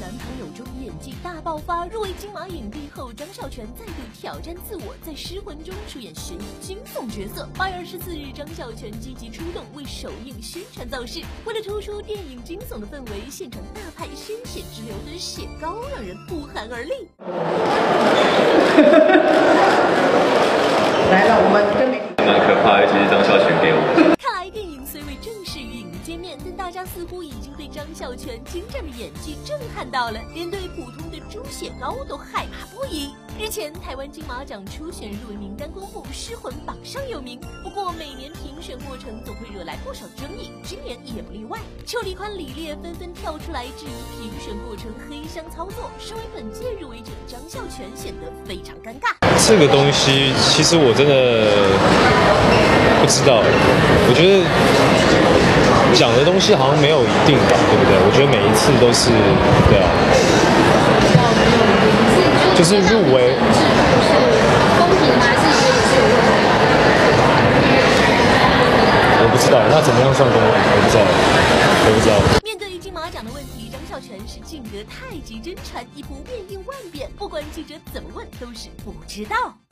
朋友中演技大爆发，入围金马影帝后，张孝全再度挑战自我，在《失魂》中出演悬疑惊悚角色。8月24日，张孝全积极出动，为首映宣传造势。为了突出电影惊悚的氛围，现场大派鲜血直流的血膏，让人不寒而栗。 来了，我们真没蛮可怕的，尤其是张孝全给我。 看来电影虽未正式与影迷见面，但大家似乎已经对张孝全精湛的演技震撼到了，连对普通的猪血糕都害怕不已。日前，台湾金马奖初选入围名单公布，《失魂》榜上有名。不过，每年评选过程总会惹来不少争议，今年也不例外。邱礼宽、李烈纷纷跳出来质疑评选过程黑箱操作，身为本届入围者张孝全显得非常尴尬。 这个东西其实我真的不知道，我觉得讲的东西好像没有一定吧，对不对？我觉得每一次都是对啊，就是入围。公平还是我不知道，那怎么样算公平？我不知道。 面对金马奖的问题，张孝全是性格太极真传，一不变应万变，不管记者怎么问，都是不知道。